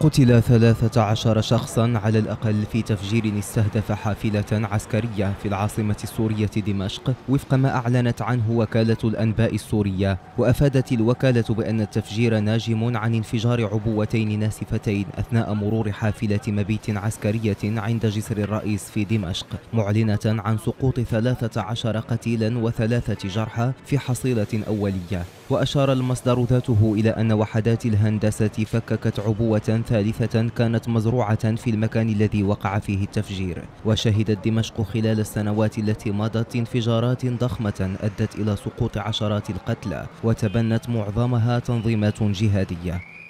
قتل 13 شخصا على الأقل في تفجير استهدف حافلة عسكرية في العاصمة السورية دمشق وفق ما أعلنت عنه وكالة الأنباء السورية. وأفادت الوكالة بأن التفجير ناجم عن انفجار عبوتين ناسفتين أثناء مرور حافلة مبيت عسكرية عند جسر الرئيس في دمشق، معلنة عن سقوط 13 قتيلا و3 جرحى في حصيلة أولية. وأشار المصدر ذاته إلى أن وحدات الهندسة فككت عبوة ثالثة كانت مزروعة في المكان الذي وقع فيه التفجير. وشهدت دمشق خلال السنوات التي مضت انفجارات ضخمة أدت إلى سقوط عشرات القتلى وتبنت معظمها تنظيمات جهادية.